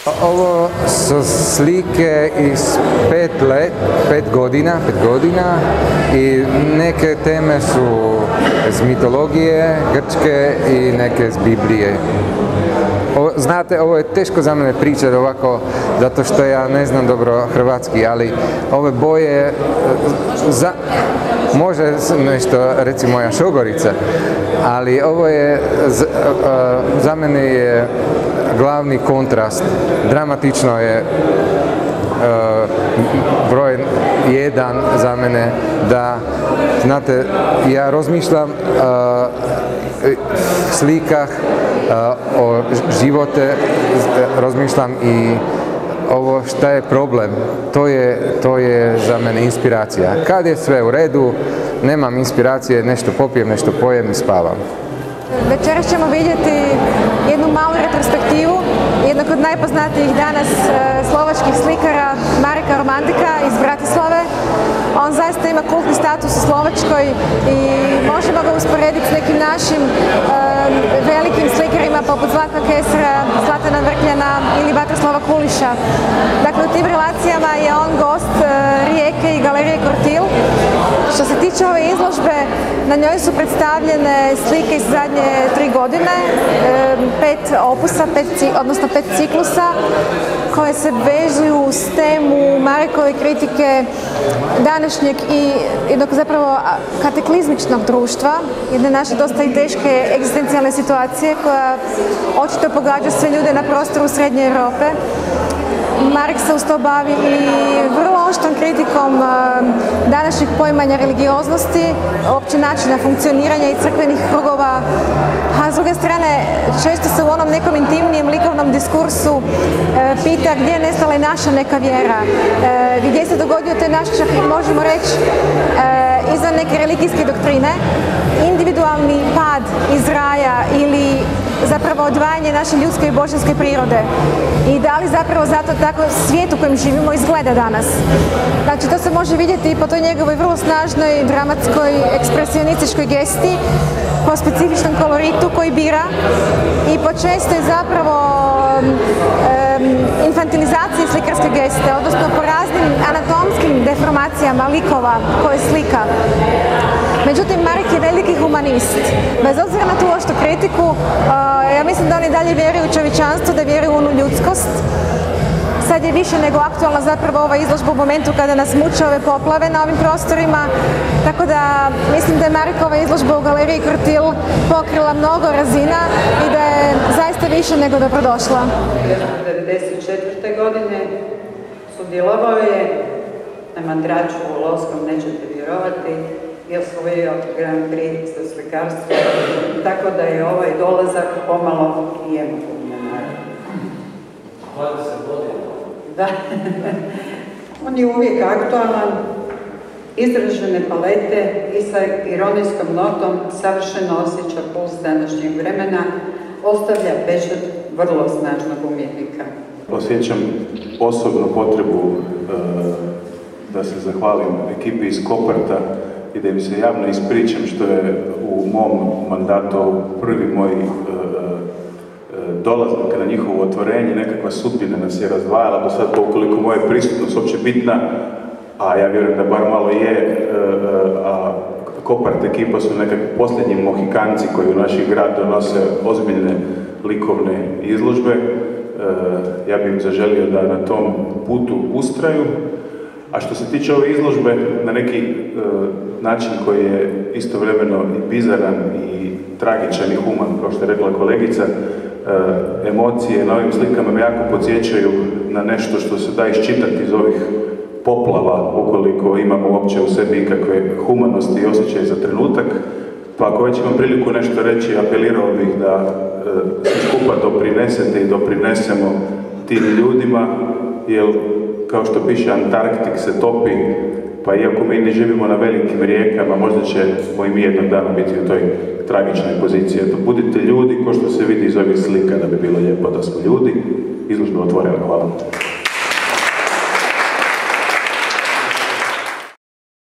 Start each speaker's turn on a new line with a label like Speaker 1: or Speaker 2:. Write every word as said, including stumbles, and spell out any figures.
Speaker 1: Ovo su slike iz pet let, pet godina, pet godina i neke teme su iz mitologije grčke i neke iz Biblije. O, znate, ovo je teško za mene pričati ovako, zato što ja ne znam dobro hrvatski, ali ove boje, za, može nešto reći moja šogorica, ali ovo je, za, za mene je glavni kontrast. Dramatično je uh, broj jedan za mene da, znate, ja razmišljam uh, slikah, uh, o živote, razmišljam i ovo šta je problem, to je, to je za mene inspiracija. Kad je sve u redu, nemam inspiracije, nešto popijem, nešto pojem i spavam.
Speaker 2: Večeras ćemo vidjeti jednu malu retrospektivu jednog od najpoznatijih danas slovačkih slikara Mareka Romantika iz Bratislave. On zaista ima kultni status u Slovačkoj i možemo ga usporediti s nekim našim um, velikim slikarima poput Zlatka Kesera, Zlatana Vrkljana ili Vatroslava Kuliša. Dakle, u tim relacijama je on gost uh, Rijeke i galerije Kortil. Što se tiče ove izložbe, na njoj su predstavljene slike iz zadnje tri godine, pet opusa, pet, odnosno pet ciklusa, koje se vezuju uz temu Marekove kritike današnjeg i jednog zapravo kataklizmičnog društva, jedne naše dosta i teške egzistencijalne situacije koja očito pogađa sve ljude na prostoru Srednje Europe. Marek se uz to bavi i vrlo oštrom kritikom današnjeg poimanja religioznosti, opće načina funkcioniranja i crkvenih krugova, a s druge strane često se u onom nekom intimnijem likovnom diskursu pita gdje je nestala i naša neka vjera, gdje se dogodio taj naš, čak možemo reći, izvan neke religijske doktrine, individualni pad iz raja ili zapravo odvajanje naše ljudske i božanske prirode i da li zapravo zato tako svijet u kojem živimo izgleda danas. Znači, to se može vidjeti i po toj njegovoj vrlo snažnoj, dramatskoj, ekspresionističkoj gesti, po specifičnom koloritu koji bira i po čestoj zapravo um, infantilizaciji slikarske geste, odnosno po raznim anatomskim deformacijama likova koje slika. Međutim, Marek je veliki humanist. Bez obzira na tu oštru kritiku, uh, ja mislim da oni dalje vjeruju u čovječanstvo, da vjeruju u onu ljudskost. Sad je više nego aktualna zapravo ova izložba u momentu kada nas muče ove poplave na ovim prostorima, tako da mislim da je Marekova izložba u galeriji Kortil pokrila mnogo razina i da je zaista više nego dobrodošla.
Speaker 3: devedeset četvrte godine sudjelovao je na Mandraču u Lovskom, nećete vjerovati, i osvojio Grand Prix za slikarstvo, tako da je ovaj dolazak pomalo i emotivno, naravno.
Speaker 4: dvadeset godina.
Speaker 3: Da. On je uvijek aktualan, izražene palete i sa ironijskom notom savršeno osjeća puls današnjeg vremena, ostavlja pečat vrlo snažnog umjetnika.
Speaker 5: Osjećam osobnu potrebu uh, da se zahvalim ekipi iz Koperta i da im se javno ispričam što je u mom mandatu prvi moj uh, dolazak na njihovo otvorenje, nekakva sudbina nas je razdvajala do sad, pa ukoliko moja prisutnost uopće bitna, a ja vjerujem da bar malo je, uh, a Kopart ekipa su nekakvi posljednji mohikanci koji u naš grad donose ozbiljne likovne izložbe. Uh, ja bih im zaželio da na tom putu ustraju. A što se tiče ove izložbe, na neki uh, način koji je istovremeno i bizaran i tragičan i human, kao što je rekla kolegica, uh, emocije na ovim slikama me jako podsjećaju na nešto što se da iščitati iz ovih poplava, ukoliko imamo uopće u sebi ikakve humanosti i osjećaje za trenutak. Pa ako već imam priliku nešto reći, apelirao bih da uh, svi skupa doprinesete i doprinesemo tim ljudima, jer kao što piše, Antarktik se topi, pa iako mi ne živimo na velikim rijekama, možda ćemo i mi jednog dana biti u toj tragičnoj poziciji. Eto, budite ljudi, ko što se vidi iz ovih slika, da bi bilo lijepo da smo ljudi. Izložba otvorena, hvala.